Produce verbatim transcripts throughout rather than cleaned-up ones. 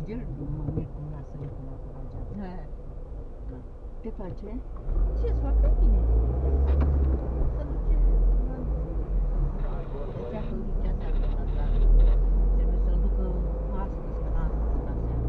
Argel, mă mir cum lasă Nicula cu Argel. Ce face? Ce să facă? Bine. Să duce la... Zicea că ducea seara la țară. Trebuie să-l ducă astăzi, că n-a făcut la seara.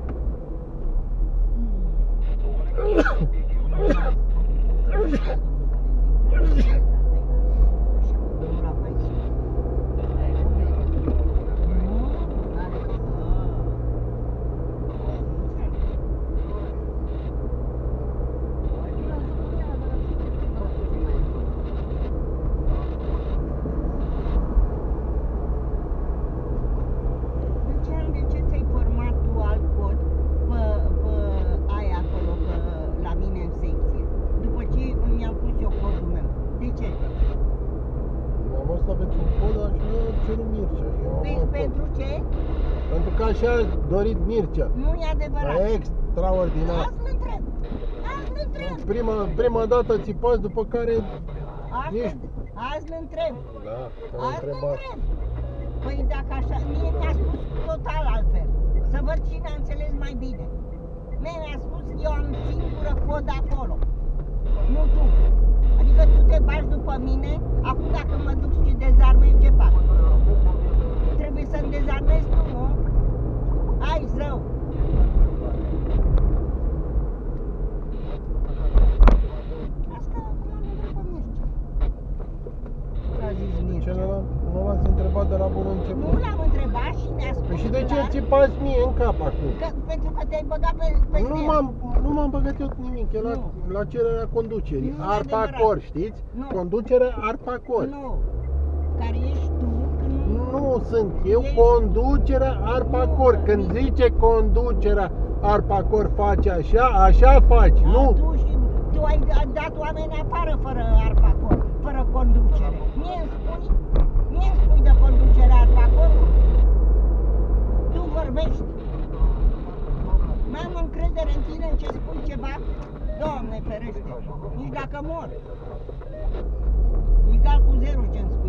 Pentru ce? Pentru că așa a dorit Mircea. Nu e adevărat. Extraordinar. Azi-l întreb. Azi-l întreb. Prima, prima dată țipați, după care... Azi, Ești... azi-l întreb. Da, azi-l întreb. Păi dacă așa, mie mi-a spus total altfel. Să văd cine a înțeles mai bine. Mie mi-a spus, eu am singură codă acolo. Nu tu. Adică tu te bagi după mine, acum dacă mă duc și dezarmezi, ce fac? Trebuie să-mi dezarmezi tu, nu? Ai zău! Asta acum nu după Mircea. A zis Mircea. Nu l-ați întrebat de la bun început? Nu l-am întrebat și mi-a spus. Păi și de ce țipați mie în cap acum? Că, pentru că te-ai băgat pe, pe Nu m-am, nu m-am băgat eu nimic, e la, la cererea conducerii. Nu, Arpacor, știți? Nu. Conducerea Arpacor. Nu. Care ești tu? Nu sunt eu, conducerea Arpacor. Când zice conducerea Arpacor face așa, așa faci, nu? Tu, și, tu ai dat oameni afară fără Arpacor, fără conducere. Mie îmi spui, mie îmi spui de conducerea Arpacor? Tu vorbești. Mai am încredere în tine ce spui ceva? Doamne ferește, nici dacă mor. Egal cu zero ce-mi spui.